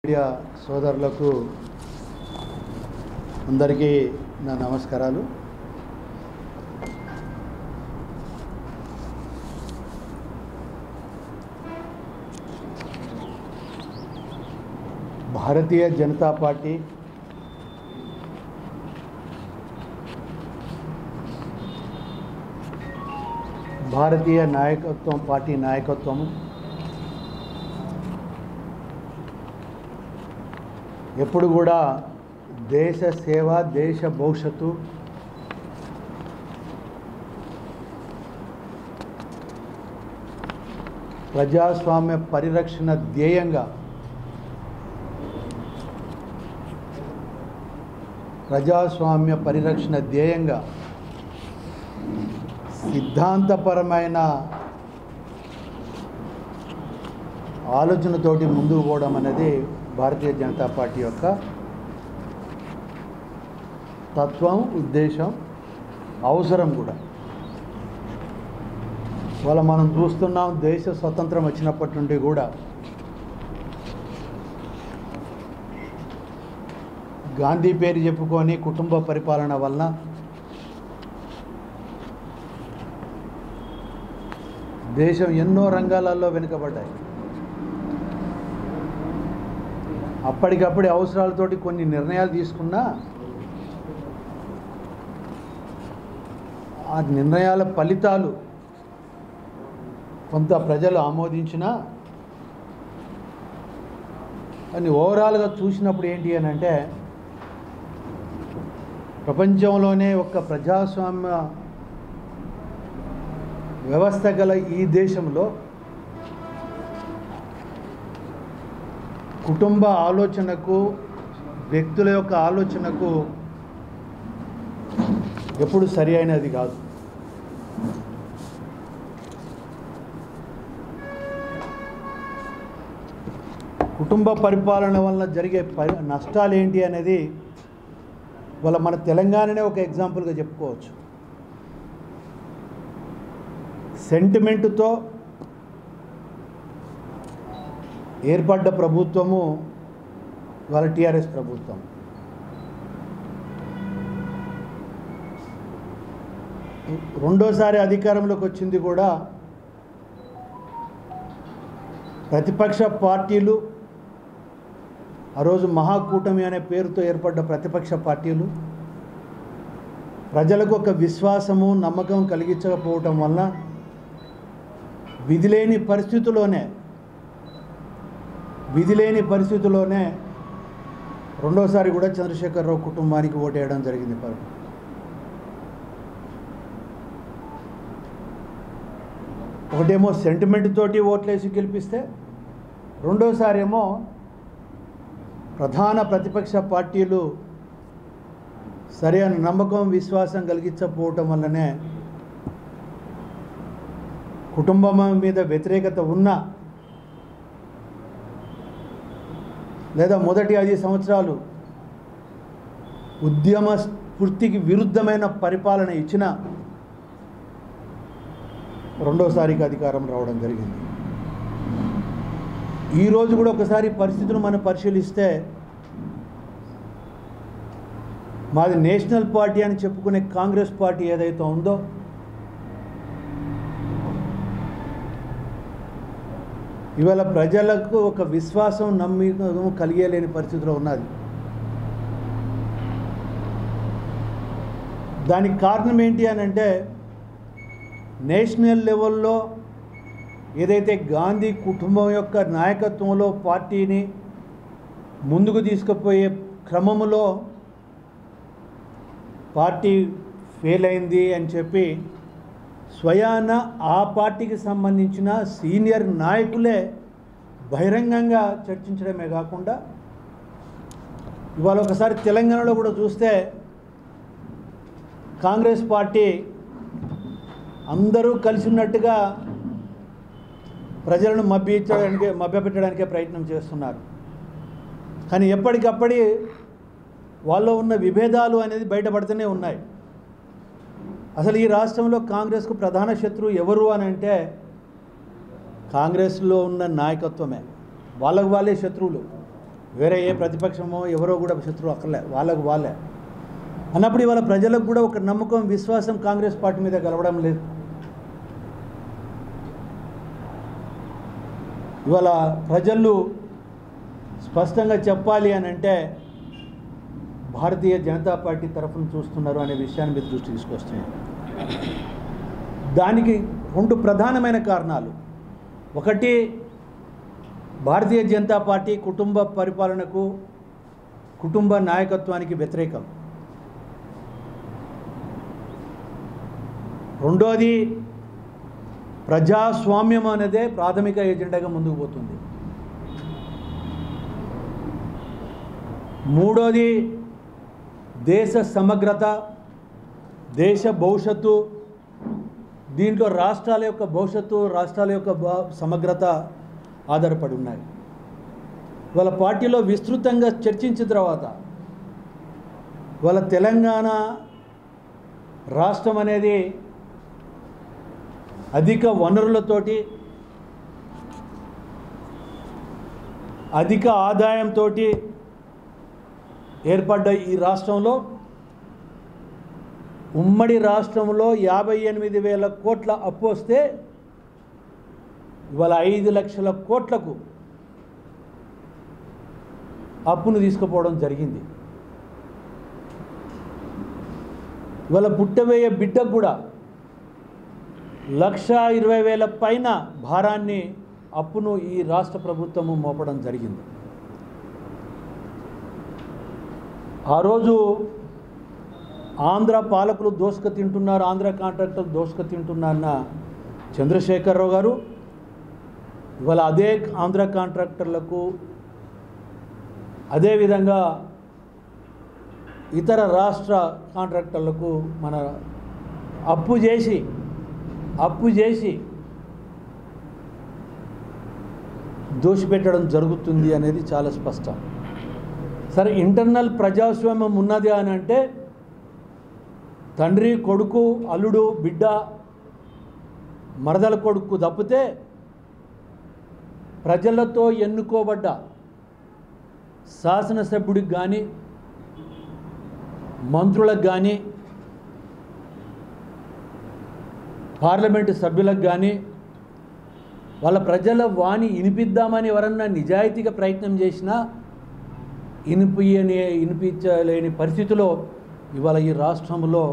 Media సోదరులకు అందరికీ నా నమస్కారాలు. భారతీయ జనతా పార్టీ భారతీయ నాయకత్వం పార్టీ నాయకత్వం ఎప్పుడు కూడా దేశ సేవ, దేశ భవిష్యత్తు, ప్రజాస్వామ్య పరిరక్షణ ధ్యేయంగా సిద్ధాంతపరమైన ఆలోచనతోటి ముందుకు పోవడం అనేది భారతీయ జనతా పార్టీ యొక్క తత్వం, ఉద్దేశం, అవసరం కూడా. ఇవాళ మనం చూస్తున్నాం, దేశ స్వతంత్రం వచ్చినప్పటి నుండి కూడా గాంధీ పేరు చెప్పుకొని కుటుంబ పరిపాలన వలన దేశం ఎన్నో రంగాలలో వెనుకబడ్డాయి. అప్పటికప్పుడు అవసరాలతోటి కొన్ని నిర్ణయాలు తీసుకున్నా ఆ నిర్ణయాల ఫలితాలు కొంత ప్రజలు ఆమోదించినా కానీ ఓవరాల్గా చూసినప్పుడు ఏంటి అని అంటే, ప్రపంచంలోనే ఒక ప్రజాస్వామ్య వ్యవస్థ గల ఈ దేశంలో కుటుంబ ఆలోచనకు, వ్యక్తుల యొక్క ఆలోచనకు ఎప్పుడు సరి అయినది కాదు. కుటుంబ పరిపాలన వలన జరిగే నష్టాలు ఏంటి అనేది వాళ్ళ మన తెలంగాణనే ఒక ఎగ్జాంపుల్గా చెప్పుకోవచ్చు. సెంటిమెంటుతో ఏర్పడ్డ ప్రభుత్వము వాళ్ళ టీఆర్ఎస్ ప్రభుత్వం. రెండోసారి అధికారంలోకి వచ్చింది కూడా ప్రతిపక్ష పార్టీలు, ఆ రోజు మహాకూటమి అనే పేరుతో ఏర్పడ్డ ప్రతిపక్ష పార్టీలు ప్రజలకు ఒక విశ్వాసము, నమ్మకం కలిగించకపోవటం వల్ల విధిలేని పరిస్థితుల్లోనే రెండోసారి కూడా చంద్రశేఖరరావు కుటుంబానికి ఓటేయడం జరిగింది. ఒకటేమో సెంటిమెంట్ తోటి ఓట్లేసి గెలిపిస్తే, రెండోసారి ఏమో ప్రధాన ప్రతిపక్ష పార్టీలు సరైన నమ్మకం, విశ్వాసం కలిగించకపోవటం వల్లనే కుటుంబం మీద వ్యతిరేకత ఉన్నా లేదా మొదటి 5 సంవత్సరాలు ఉద్యమ స్ఫూర్తికి విరుద్ధమైన పరిపాలన ఇచ్చిన రెండోసారికి అధికారం రావడం జరిగింది. ఈరోజు కూడా ఒకసారి పరిస్థితులు మనం పరిశీలిస్తే, మాది నేషనల్ పార్టీ అని చెప్పుకునే కాంగ్రెస్ పార్టీ ఏదైతే ఉందో ఇవాళ ప్రజలకు ఒక విశ్వాసం, నమ్మకం కలిగేలేని పరిస్థితిలో ఉన్నది. దానికి కారణం ఏంటి అని అంటే, నేషనల్ లెవెల్లో ఏదైతే గాంధీ కుటుంబం యొక్క నాయకత్వంలో పార్టీని ముందుకు తీసుకుపోయే క్రమంలో పార్టీ ఫెయిల్ అయింది అని చెప్పి స్వయాన ఆ పార్టీకి సంబంధించిన సీనియర్ నాయకులే బహిరంగంగా చర్చించడమే కాకుండా, ఇవాళ ఒకసారి తెలంగాణలో కూడా చూస్తే కాంగ్రెస్ పార్టీ అందరూ కలిసి ఉన్నట్టుగా ప్రజలను మభ్యపెట్టడానికే ప్రయత్నం చేస్తున్నారు. కానీ ఎప్పటికప్పుడు వాళ్ళలో ఉన్న విభేదాలు అనేది బయటపడుతూనే ఉన్నాయి. అసలు ఈ రాష్ట్రంలో కాంగ్రెస్కు ప్రధాన శత్రువు ఎవరు అని అంటే కాంగ్రెస్లో ఉన్న నాయకత్వమే, వాళ్ళకు వాళ్ళే శత్రువులు. వేరే ఏ ప్రతిపక్షమో ఎవరో కూడా శత్రువు అక్కర్లే, వాళ్ళకు వాళ్ళే అన్నప్పుడు ఇవాళ ప్రజలకు కూడా ఒక నమ్మకం, విశ్వాసం కాంగ్రెస్ పార్టీ మీద కలవడం లేదు. ఇవాళ ప్రజలు స్పష్టంగా చెప్పాలి అని అంటే భారతీయ జనతా పార్టీ తరఫున చూస్తున్నారు అనే విషయాన్ని మీద దృష్టి తీసుకొస్తున్నారు. దానికి రెండు ప్రధానమైన కారణాలు. ఒకటి, భారతీయ జనతా పార్టీ కుటుంబ పరిపాలనకు, కుటుంబ నాయకత్వానికి వ్యతిరేకం. రెండోది, ప్రజాస్వామ్యం అనేదే ప్రాథమిక ఎజెండాగా ముందుకు పోతుంది. మూడోది, దేశ సమగ్రత, దేశ భవిష్యత్తు, దీంట్లో రాష్ట్రాల యొక్క భవిష్యత్తు, రాష్ట్రాల యొక్క సమగ్రత ఆధారపడి ఉన్నాయి. వాళ్ళ పార్టీలో విస్తృతంగా చర్చించిన తర్వాత వాళ్ళ తెలంగాణ రాష్ట్రం అనేది అధిక వనరులతోటి, అధిక ఆదాయంతో ఏర్పడ్డ ఈ రాష్ట్రంలో, ఉమ్మడి రాష్ట్రంలో 58,000 కోట్ల అప్పు వస్తే ఇవాళ 5 లక్షల కోట్లకు అప్పును తీసుకుపోవడం జరిగింది. ఇవాళ పుట్టబోయే బిడ్డకు కూడా 1,20,000 పైన భారాన్ని, అప్పును ఈ రాష్ట్ర ప్రభుత్వము మోపడం జరిగింది. ఆ రోజు ఆంధ్ర పాలకులు దోసుక తింటున్నారు, ఆంధ్ర కాంట్రాక్టర్లు దోసుక తింటున్నారన్న చంద్రశేఖరరావు గారు ఇవాళ అదే ఆంధ్ర కాంట్రాక్టర్లకు, అదేవిధంగా ఇతర రాష్ట్ర కాంట్రాక్టర్లకు మన అప్పు చేసి దోషిపెట్టడం జరుగుతుంది అనేది చాలా స్పష్టం. సరే, ఇంటర్నల్ ప్రజాస్వామ్యం ఉన్నది అని అంటే తండ్రి కొడుకు, అల్లుడు బిడ్డ, మరదల కొడుకు తప్పితే ప్రజలతో ఎన్నుకోబడ్డ శాసనసభ్యుడికి కానీ, మంత్రులకు కానీ, పార్లమెంటు సభ్యులకు కానీ వాళ్ళ ప్రజల వాణి వినిపిద్దామని ఎవరన్నా నిజాయితీగా ప్రయత్నం చేసినా వినిపించలేని పరిస్థితిలో ఇవాళ ఈ రాష్ట్రంలో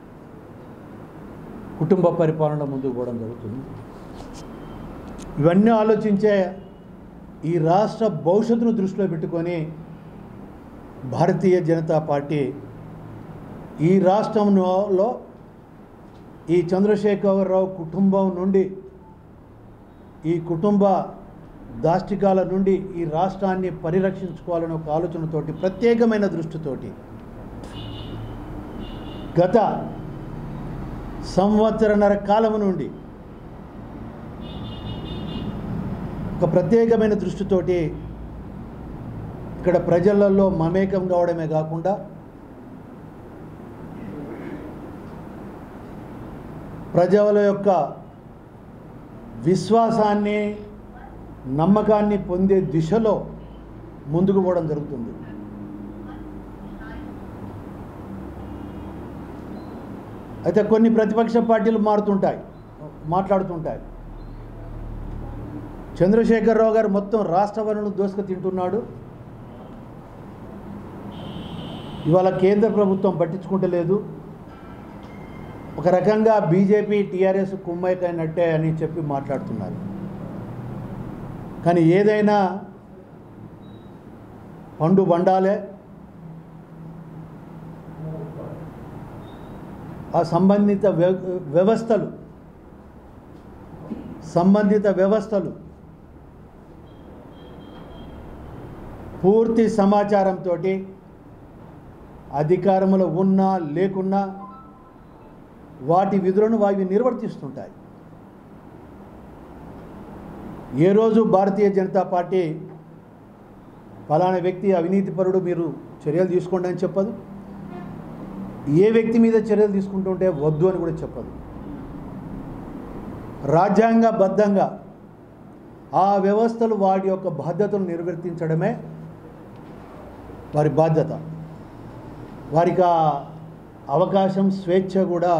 కుటుంబ పరిపాలన ముందుకు పోవడం జరుగుతుంది. ఇవన్నీ ఆలోచించే ఈ రాష్ట్ర భవిష్యత్తును దృష్టిలో పెట్టుకొని భారతీయ జనతా పార్టీ ఈ రాష్ట్రంలో ఈ చంద్రశేఖరరావు కుటుంబం నుండి, ఈ కుటుంబ దాష్టికాల నుండి ఈ రాష్ట్రాన్ని పరిరక్షించుకోవాలనే ఒక ఆలోచనతోటి, ప్రత్యేకమైన దృష్టితోటి గత సంవత్సరన్నర కాలం నుండి ఒక ప్రత్యేకమైన దృష్టితోటి ఇక్కడ ప్రజలలో మమేకం కావడమే కాకుండా ప్రజల యొక్క విశ్వాసాన్ని, నమ్మకాన్ని పొందే దిశలో ముందుకు పోవడం జరుగుతుంది. అయితే కొన్ని ప్రతిపక్ష పార్టీలు మాట్లాడుతుంటాయి. చంద్రశేఖరరావు గారు మొత్తం రాష్ట్ర వనరులను దోసుకు తింటున్నాడు, ఇవాళ కేంద్ర ప్రభుత్వం పట్టించుకుంటలేదు, ఒక రకంగా బీజేపీ టీఆర్ఎస్ కుమ్మైకైనట్టే అని చెప్పి మాట్లాడుతున్నారు. కానీ ఏదైనా పండు బండాలే, ఆ సంబంధిత వ్యవస్థలు పూర్తి సమాచారంతో అధికారంలో ఉన్నా లేకున్నా వాటి విధులను అవి నిర్వర్తిస్తుంటాయి. ఏ రోజు భారతీయ జనతా పార్టీ ఫలానా వ్యక్తి అవినీతిపరుడు, మీరు చర్యలు తీసుకోండి అని చెప్పదు. ఏ వ్యక్తి మీద చర్యలు తీసుకుంటుంటే వద్దు అని కూడా చెప్పదు. రాజ్యాంగబద్ధంగా ఆ వ్యవస్థలు వాటి యొక్క బాధ్యతను నిర్వర్తించడమే వారి బాధ్యత. వారికి ఆ అవకాశం, స్వేచ్ఛ కూడా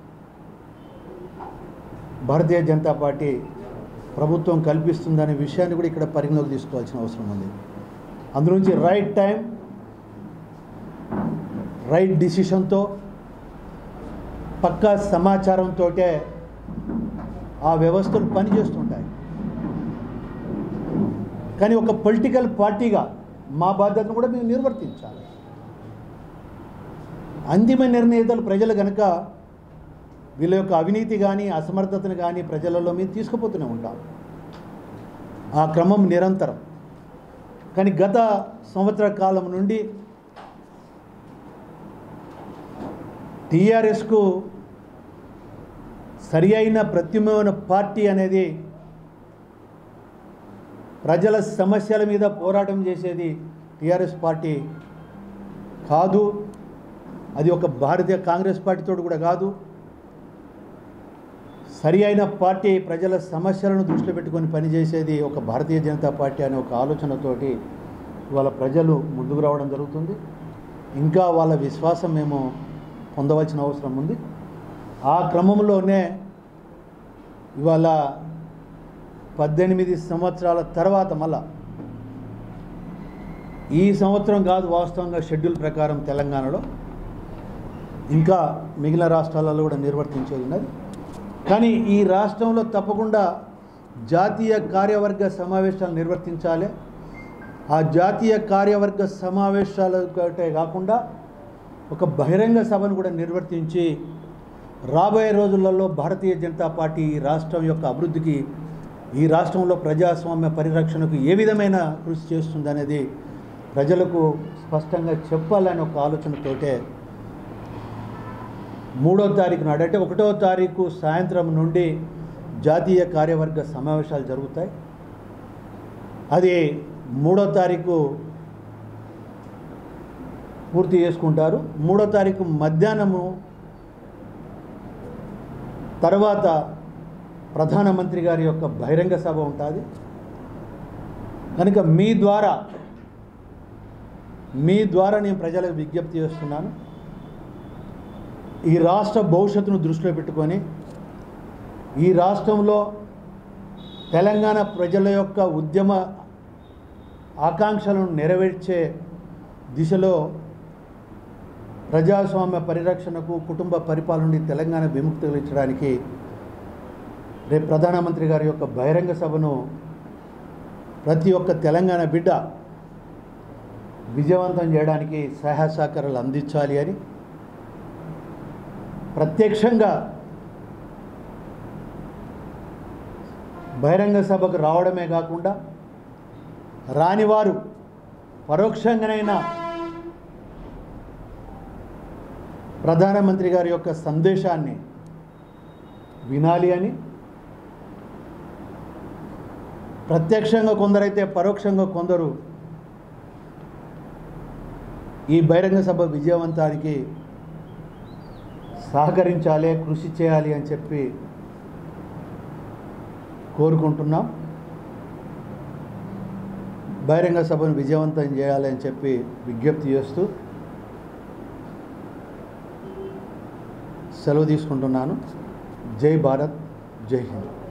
భారతీయ జనతా పార్టీ ప్రభుత్వం కల్పిస్తుందనే విషయాన్ని కూడా ఇక్కడ పరిగణలోకి తీసుకోవాల్సిన అవసరం ఉంది. అందులోంచి రైట్ టైం, రైట్ డిసిషన్తో, పక్కా సమాచారంతో ఆ వ్యవస్థలు పనిచేస్తుంటాయి. కానీ ఒక పొలిటికల్ పార్టీగా మా బాధ్యతను కూడా మేము నిర్వర్తించాలి. అంతిమ నిర్ణేతలు ప్రజలు కనుక వీళ్ళ యొక్క అవినీతి కానీ అసమర్థతను కానీ ప్రజలలో మేము తీసుకుపోతూనే ఉంటాం. ఆ క్రమం నిరంతరం. కానీ గత సంవత్సర కాలం నుండి టీఆర్ఎస్కు సరి అయిన ప్రత్యామ్నాయ పార్టీ అనేది, ప్రజల సమస్యల మీద పోరాటం చేసేది టీఆర్ఎస్ పార్టీ కాదు. అది ఒక భారతీయ కాంగ్రెస్ పార్టీతో కూడా కాదు. సరి అయిన పార్టీ, ప్రజల సమస్యలను దృష్టిలో పెట్టుకొని పనిచేసేది ఒక భారతీయ జనతా పార్టీ అనే ఒక ఆలోచనతోటి ఇవాళ ప్రజలు ముందుకు రావడం జరుగుతుంది. ఇంకా వాళ్ళ విశ్వాసం మేము పొందవలసిన అవసరం ఉంది. ఆ క్రమంలోనే ఇవాళ 18 సంవత్సరాల తర్వాత మళ్ళా ఈ సంవత్సరం కాదు, వాస్తవంగా షెడ్యూల్ ప్రకారం తెలంగాణలో ఇంకా మిగిలిన రాష్ట్రాలలో కూడా నిర్వర్తించేది ఉన్నది. కానీ ఈ రాష్ట్రంలో తప్పకుండా జాతీయ కార్యవర్గ సమావేశాలు నిర్వర్తించాలి. ఆ జాతీయ కార్యవర్గ సమావేశాలు కాకుండా ఒక బహిరంగ సభను కూడా నిర్వర్తించి రాబోయే రోజులలో భారతీయ జనతా పార్టీ ఈ రాష్ట్రం యొక్క అభివృద్ధికి, ఈ రాష్ట్రంలో ప్రజాస్వామ్య పరిరక్షణకు ఏ విధమైన కృషి చేస్తుందనేది ప్రజలకు స్పష్టంగా చెప్పాలని ఒక ఆలోచనతోటే 3వ తారీఖు నాడు, అంటే 1వ తారీఖు సాయంత్రం నుండి జాతీయ కార్యవర్గ సమావేశాలు జరుగుతాయి. అది 3వ తారీఖు పూర్తి చేసుకుంటారు. 3వ తారీఖు మధ్యాహ్నము తర్వాత ప్రధానమంత్రి గారి యొక్క బహిరంగ సభ ఉంటుంది. కనుక మీ ద్వారా నేను ప్రజలకు విజ్ఞప్తి చేస్తున్నాను. ఈ రాష్ట్ర భవిష్యత్తును దృష్టిలో పెట్టుకొని ఈ రాష్ట్రంలో తెలంగాణ ప్రజల యొక్క ఉద్యమ ఆకాంక్షలను నెరవేర్చే దిశలో ప్రజాస్వామ్య పరిరక్షణకు, కుటుంబ పరిపాలన నుండి తెలంగాణ విముక్తి కలిగించడానికి రేపు ప్రధానమంత్రి గారి యొక్క బహిరంగ సభను ప్రతి ఒక్క తెలంగాణ బిడ్డ విజయవంతం చేయడానికి సహాయ సహకారాలు అందించాలి అని ప్రత్యక్షంగా బహిరంగ సభకు రావడమే కాకుండా రానివారు పరోక్షంగానైనా ప్రధానమంత్రి గారి యొక్క సందేశాన్ని వినాలి అని, ప్రత్యక్షంగా కొందరైతే పరోక్షంగా కొందరు ఈ బహిరంగ సభ విజయవంతానికి సహకరించాలి, కృషి చేయాలి అని చెప్పి కోరుకుంటున్నాం. బహిరంగ సభను విజయవంతం చేయాలి అని చెప్పి విజ్ఞప్తి చేస్తూ సెలవు తీసుకుంటున్నాను. జై భారత్, జై హింద్.